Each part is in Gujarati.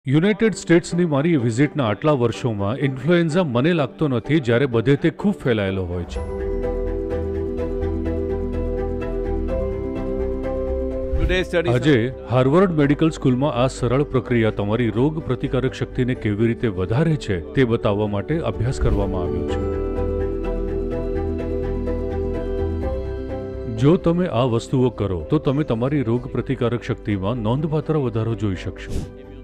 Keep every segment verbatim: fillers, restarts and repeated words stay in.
યુનાઇટેડ સ્ટેટ્સની મારી વિઝિટના આટલા વર્ષોમાં ઇન્ફ્લુએન્ઝા મને લાગતો નથી જ્યારે બધે તે ખૂબ ફેલાયેલો હોય છે. આજે હાર્વર્ડ મેડિકલ સ્કૂલમાં આ સરળ પ્રક્રિયા તમારી રોગ પ્રતિકારક શક્તિને કેવી રીતે વધારે છે તે બતાવવા માટે અભ્યાસ કરવામાં આવ્યો છે. જો તમે આ વસ્તુઓ કરો તો તમે તમારી રોગ પ્રતિકારક શક્તિમાં નોંધપાત્ર વધારો જોઈ શકશો.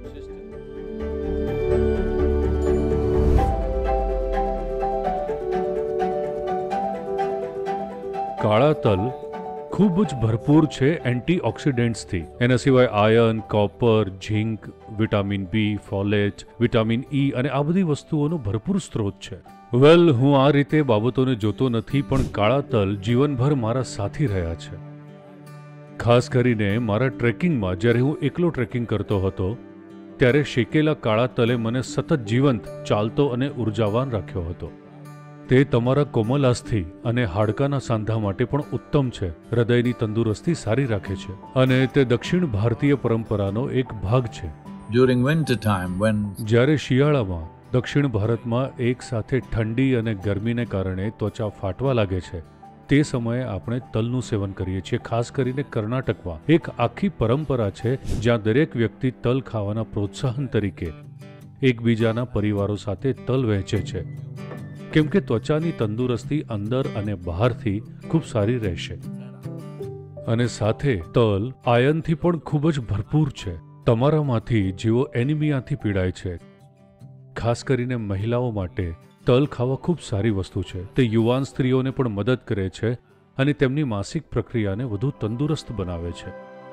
કાળા તલ ખૂબ જ ભરપૂર છે એન્ટીઓક્સિડન્ટ્સથી. એના સિવાય iron, copper, zinc, vitamin B, folate, vitamin E અને આ બધી વસ્તુઓનો ભરપૂર સ્ત્રોત છે. વેલ, હું આ રીતે બાબતોને જોતો નથી, પણ કાળા તલ જીવનભર મારા સાથી રહ્યા છે. ખાસ કરીને મારા ટ્રેકિંગમાં જ્યારે હું એકલો ટ્રેકિંગ કરતો હતો ત્યારે શેકેલા કાળા તલે મને સતત જીવંત, ચાલતો અને ઉર્જાવાન રાખ્યો હતો. તે તમારા કોમલ અસ્થિ અને હાડકાના સાંધા માટે પણ ઉત્તમ છે. હૃદયની તંદુરસ્તી સારી રાખે છે અને તે દક્ષિણ ભારતીય પરંપરાનો એક ભાગ છે. During winter time, when જ્યારે શિયાળામાં દક્ષિણ ભારતમાં એક સાથે ઠંડી અને ગરમીને કારણે ત્વચા ફાટવા લાગે છે, તે સમયે આપણે તલનું સેવન કરીએ છીએ. ખાસ કરીને કર્ણાટકમાં એક આખી પરંપરા છે જ્યાં દરેક વ્યક્તિ તલ ખાવાના પ્રોત્સાહન તરીકે એકબીજાના પરિવારો સાથે તલ વહેંચે છે, કેમ કે ત્વચાની તંદુરસ્તી અંદર અને બહારથી ખૂબ સારી રહેશે. અને સાથે તલ આયર્નથી પણ ખૂબ જ ભરપૂર છે. તમારામાંથી જેઓ એનિમિયાથી પીડાય છે, ખાસ કરીને મહિલાઓ માટે તલ ખાવા ખૂબ સારી વસ્તુ છે. તે યુવાન સ્ત્રીઓને પણ મદદ કરે છે અને તેમની માસિક પ્રક્રિયાને વધુ તંદુરસ્ત બનાવે છે.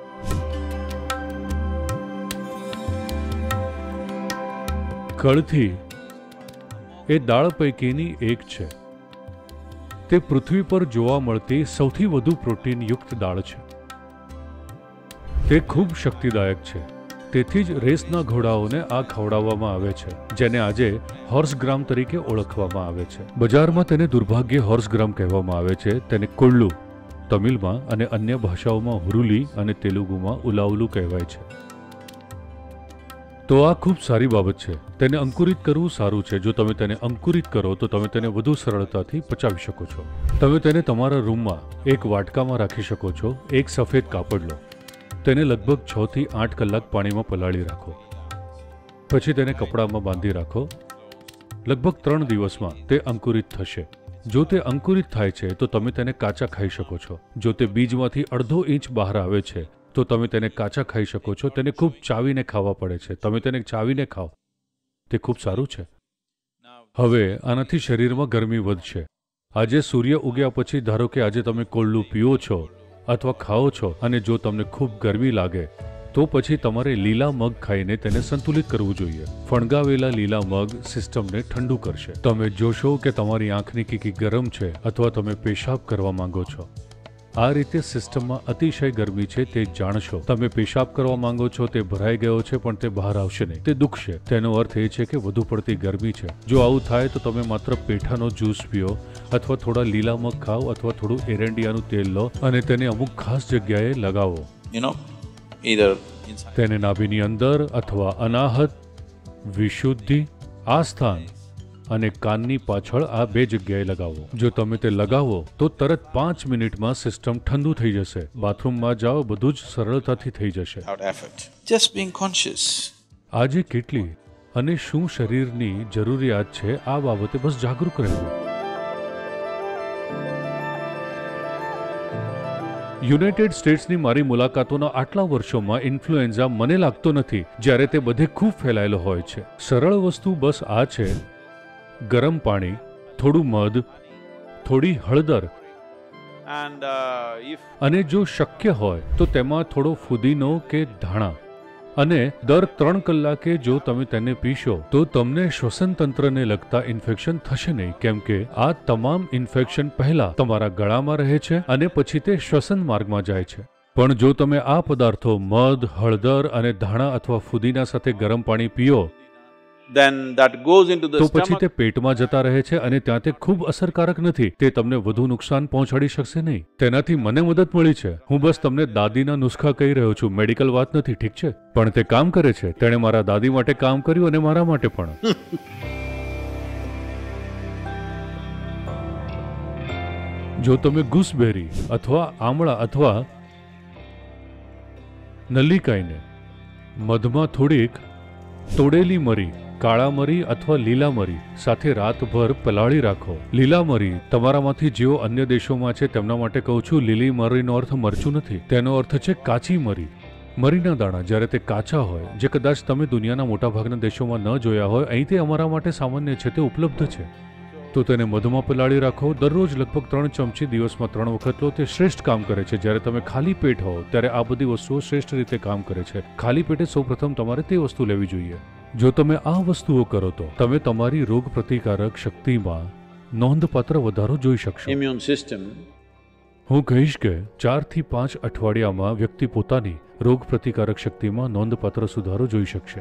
કળથી એ દાળ પૈકીની એક છે. તે પૃથ્વી પર જોવા મળતી સૌથી વધુ પ્રોટીનયુક્ત દાળ છે. તે ખૂબ શક્તિદાયક છે. તેથી જ રેસના ઘોડાઓને આ ખવડાવવામાં આવે છે, જેને આજે હોર્સ ગ્રામ તરીકે ઓળખવામાં આવે છે. બજારમાં તેને દુર્ભાગ્ય હોર્સ ગ્રામ કહેવામાં આવે છે. તેને કોલ્લુ તમિલમાં અને અન્ય ભાષાઓમાં હુરુલી અને તેલુગુમાં ઉલાઉલુ કહેવાય છે. તો આ ખૂબ સારી બાબત છે. તેને અંકુરિત કરવું સારું છે. જો તમે તેને અંકુરિત કરો તો તમે તેને વધુ સરળતાથી પચાવી શકો છો. તમે તેને તમારા રૂમમાં એક વાટકામાં રાખી શકો છો. એક સફેદ કાપડ લો, તેને લગભગ છ થી આઠ કલાક પાણીમાં પલાળી રાખો. પછી તેને કપડામાં બાંધી રાખો. લગભગ ત્રણ દિવસમાં તે અંકુરિત થશે. જો તે અંકુરિત થાય છે તો તમે તેને કાચા ખાઈ શકો છો. જો તે બીજમાંથી અડધો ઇંચ બહાર આવે છે તો તમે તેને કાચા ખાઈ શકો છો. તેને ખૂબ ચાવીને ખાવા પડે છે. તમે તેને ચાવીને ખાઓ, તે ખૂબ સારું છે. હવે આનાથી શરીરમાં ગરમી વધશે. આજે સૂર્ય ઉગ્યા પછી ધારો કે આજે તમે કોલ્લું પીઓ છો અથવા ખાઓ છો અને જો તમને ખૂબ ગરમી લાગે તો પછી તમારે લીલા મગ ખાઈને તેને સંતુલિત કરવું જોઈએ. ફણગાવેલા લીલા મગ સિસ્ટમને ઠંડુ કરશે. તમે જોશો કે તમારી આંખની કીકી ગરમ છે અથવા તમે પેશાબ કરવા માંગો છો. આ રીતે સિસ્ટમમાં અતિશય ગરમી છે તે જાણશો. તમે પેશાબ કરવા માંગો છો, તે ભરાઈ ગયો છે પણ તે બહાર આવશે નહીં, તે દુખશે. તેનો અર્થ એ છે કે વધુ પડતી ગરમી છે. જો આવું થાય તો તમે માત્ર પેઠાનો જ્યુસ પીઓ અથવા થોડા લીલા મગ ખાઓ અથવા થોડું એરંડિયાનું તેલ લો અને તેને અમુક ખાસ જગ્યાએ લગાવો. you know, either inside. તેને નાભીની અંદર અથવા અનાહત, વિશુદ્ધિ, આસ્થાન અને કાનની પાછળ આ બે જગ્યાએ લગાવો. જો તમે તે લગાવો તો તરત પાંચ મિનિટમાં સિસ્ટમ ઠંડુ થઈ જશે. બાથરૂમમાં જાઓ, બધું જ સરળતાથી થઈ જશે. Without effort. Just being conscious. આજે કેટલી અને શું શરીરની જરૂરિયાત છે આ બાબતે બસ જાગૃત રહેવું. યુનાઇટેડ સ્ટેટ્સની મારી મુલાકાતોના આટલા વર્ષોમાં ઇન્ફ્લુએન્ઝા મને લાગતો નથી જ્યારે તે બધે ખૂબ ફેલાયેલો હોય છે. સરળ વસ્તુ બસ આ છે: ગરમ પાણી, થોડું મધ, થોડી હળદર And uh, if અને જો શક્ય હોય તો તેમાં થોડો ફુદીનો કે ધાણા. અને દર ત્રણ કલાકે જો તમે તેને પીશો તો તમને શ્વસન તંત્રને લગતા ઇન્ફેક્શન થશે નહીં, કેમ કે આ તમામ ઇન્ફેક્શન પહેલા તમારા ગળામાં રહે છે અને પછી તે શ્વસન માર્ગમાં જાય છે. પણ જો તમે આ પદાર્થો મધ, હળદર અને ધાણા અથવા ફુદીના સાથે ગરમ પાણી પીઓ then that goes into the તો પછી stomach. તે પેટમાં જતા રહે છે અને ત્યાં તે ખૂબ અસરકારક નથી. તે તમને વધુ નુકસાન પહોંચાડી શકશે નહીં. તેનાથી મને મદદ મળી છે. હું બસ તમને દાદીના નુસ્ખા કહી રહ્યો છું, મેડિકલ વાત નથી, ઠીક છે? પણ તે કામ કરે છે. તેણે મારા દાદી માટે કામ કર્યું અને મારા માટે પણ. જો તમે ગુસબેરી અથવા આમળા અથવા નલ્લીકાઈને મધમાં થોડીક તોડેલી મરી, કાળા મરી અથવા લીલા મરી સાથે રાતભર પલાળી રાખો. લીલા મરી તમારામાંથી જેઓ અન્ય દેશોમાં છે તેમના માટે કહું છું, લીલી મરીનો અર્થ મરચું નથી, તેનો અર્થ છે કાચી મરી. મરીના દાણા જ્યારે તે કાચા હોય, જે કદાચ તમે દુનિયાના મોટાભાગના દેશોમાં ન જોયા હોય, અહીં તે અમારા માટે સામાન્ય છે, તે ઉપલબ્ધ છે. તો તેને મધમાં પલાળી રાખો. દરરોજ લગભગ ત્રણ ચમચી દિવસમાં ત્રણ વખત લો. તે શ્રેષ્ઠ કામ કરે છે. જ્યારે તમે ખાલી પેટ હો ત્યારે આ બધી વસ્તુઓ શ્રેષ્ઠ રીતે કામ કરે છે. ખાલી પેટે સૌપ્રથમ તમારે તે વસ્તુ લેવી જોઈએ. જો તમે આ વસ્તુઓ કરો તો તમે તમારી રોગ પ્રતિકારક શક્તિમાં નોંધપાત્ર વધારો જોઈ શકશો. Immune system હું કહીશ કે ચાર થી પાંચ અઠવાડિયામાં વ્યક્તિ પોતાની રોગ પ્રતિકારક શક્તિમાં નોંધપાત્ર સુધારો જોઈ શકશે.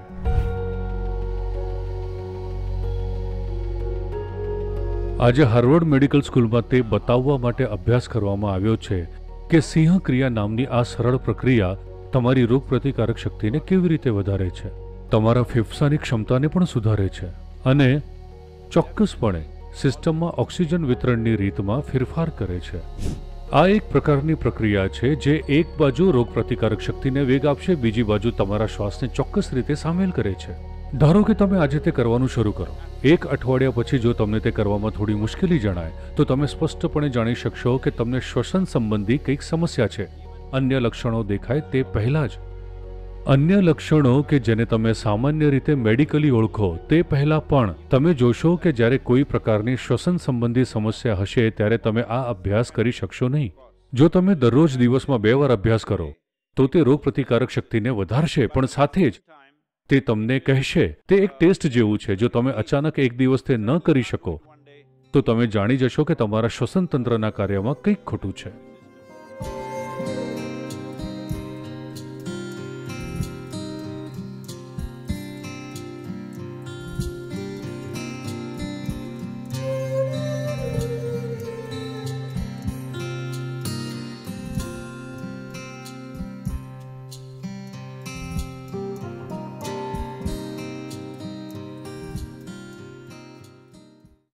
આજે હાર્વર્ડ મેડિકલ સ્કૂલમાં તે બતાવવા માટે અભ્યાસ કરવામાં આવ્યો છે કે સિંહ ક્રિયા નામની આ સરળ પ્રક્રિયા તમારી રોગ પ્રતિકારક શક્તિને કેવી રીતે વધારે છે, તમારા ફેફસાની ક્ષમતાને પણ સુધારે છે અને ચોક્કસપણે સિસ્ટમમાં ઓક્સિજન વિતરણની રીતમાં ફેરફાર કરે છે. આ એક પ્રકારની પ્રક્રિયા છે જે એક બાજુ રોગ પ્રતિકારક શક્તિને વેગ આપશે, બીજી બાજુ તમારા શ્વાસને ચોક્કસ રીતે સામેલ કરે છે. ધારો કે તમે આજે તે કરવાનું શરૂ કરો. એક અઠવાડિયા પછી જો તમને તે કરવામાં થોડી મુશ્કેલી જણાય તો તમે સ્પષ્ટપણે જાણી શકશો કે તમને શ્વસન સંબંધી કંઈક સમસ્યા છે. અન્ય લક્ષણો દેખાય તે પહેલા જ. અન્ય લક્ષણો કે જેને તમે સામાન્ય રીતે મેડિકલી ઓળખો તે પહેલા પણ તમે જોશો કે જ્યારે કોઈ પ્રકારની શ્વસન સંબંધી સમસ્યા હશે ત્યારે તમે આ અભ્યાસ કરી શકશો નહીં. જો તમે દરરોજ દિવસમાં બે વાર અભ્યાસ કરો તો તે રોગ પ્રતિકારક શક્તિને વધારશે, પણ સાથે જ તે તમને કહેશે. તે એક ટેસ્ટ જેવું છે. જો તમે અચાનક એક દિવસ તે ન કરી શકો તો તમે જાણી જશો કે તમારા શ્વસન તંત્રના કાર્યમાં કંઈક ખોટું છે.